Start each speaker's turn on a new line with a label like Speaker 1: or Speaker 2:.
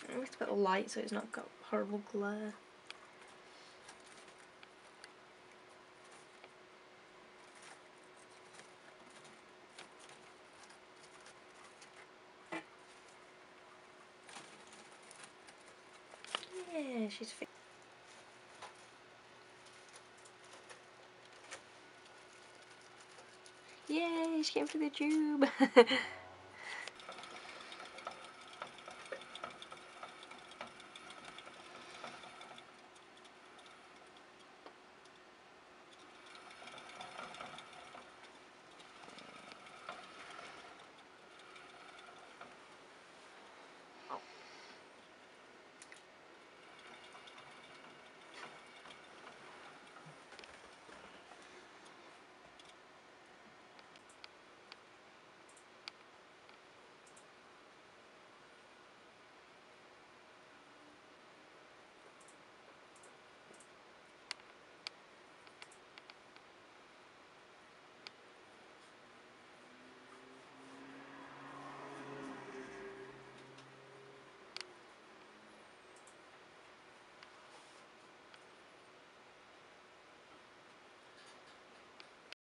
Speaker 1: With a bit of light so it's not got horrible glare. Yeah, she's fixed. Yay, she came to the tube.